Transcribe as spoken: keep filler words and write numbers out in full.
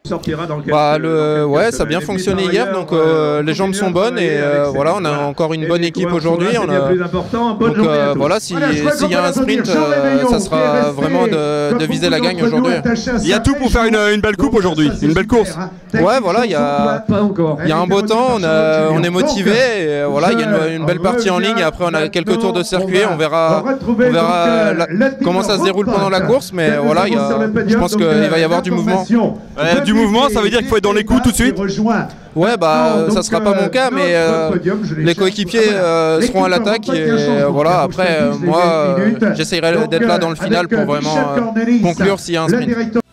Bah, le, ouais, ça a bien fonctionné hier, donc euh, les jambes sont bonnes et euh, voilà, on a encore une bonne équipe aujourd'hui. On a, donc euh, voilà, s'il si y a un sprint, euh, ça sera vraiment de, de viser la gagne aujourd'hui. Il y a tout pour faire une, une belle coupe aujourd'hui, une belle course. Ouais, voilà, il y a, il y a un beau temps, on, a, on est motivé, et voilà, il y a une, une belle partie en ligne. Et après, on a quelques tours de circuit, on verra, on verra la, comment ça se déroule pendant la course, mais voilà, il y a, je pense qu'il va y avoir du mouvement. Euh, du mouvement, ça veut dire qu'il faut être dans les coups tout de suite. Ouais, bah ça sera pas mon cas, mais euh, les coéquipiers euh, seront à l'attaque et euh, voilà. Après, euh, moi, euh, j'essaierai d'être là dans le final pour vraiment euh, conclure s'il y a un sprint.